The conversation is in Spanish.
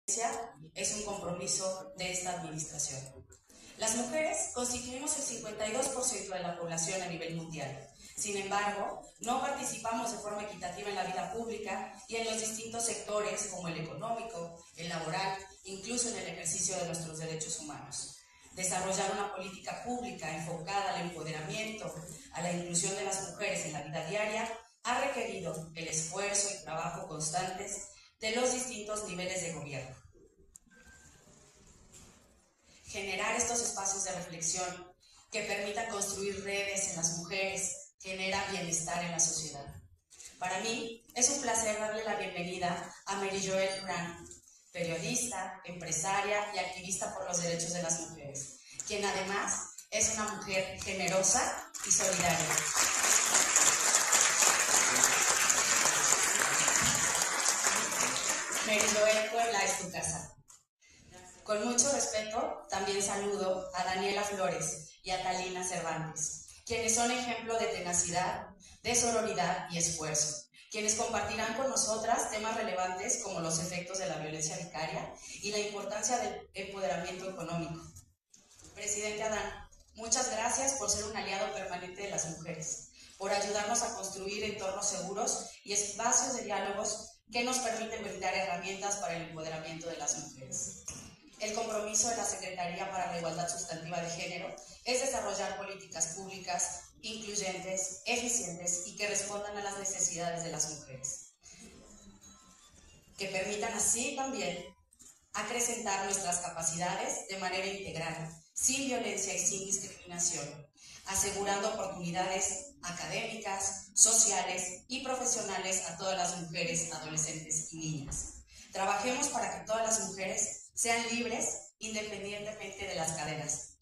es un compromiso de esta administración. Las mujeres constituimos el 52% de la población a nivel mundial. Sin embargo, no participamos de forma equitativa en la vida pública y en los distintos sectores como el económico, el laboral, incluso en el ejercicio de nuestros derechos humanos. Desarrollar una política pública enfocada al empoderamiento, a la inclusión de las mujeres en la vida diaria, ha requerido el esfuerzo y trabajo constantes de los distintos niveles de gobierno. Generar estos espacios de reflexión que permitan construir redes en las mujeres genera bienestar en la sociedad. Para mí es un placer darle la bienvenida a Mary Joelle Durán, periodista, empresaria y activista por los derechos de las mujeres, quien además es una mujer generosa y solidaria. Mary Joelle, Puebla es tu casa. Con mucho respeto, también saludo a Daniela Flores y a Talina Cervantes, quienes son ejemplo de tenacidad, de sororidad y esfuerzo, quienes compartirán con nosotras temas relevantes como los efectos de la violencia vicaria y la importancia del empoderamiento económico. Presidente Adán, muchas gracias por ser un aliado permanente de las mujeres, por ayudarnos a construir entornos seguros y espacios de diálogos que nos permiten brindar herramientas para el empoderamiento de las mujeres. El compromiso de la Secretaría para la Igualdad Sustantiva de Género es desarrollar políticas públicas incluyentes, eficientes y que respondan a las necesidades de las mujeres, que permitan así también acrecentar nuestras capacidades de manera integral, sin violencia y sin discriminación, asegurando oportunidades académicas, sociales y profesionales a todas las mujeres, adolescentes y niñas. Trabajemos para que todas las mujeres sean libres independientemente de las cadenas.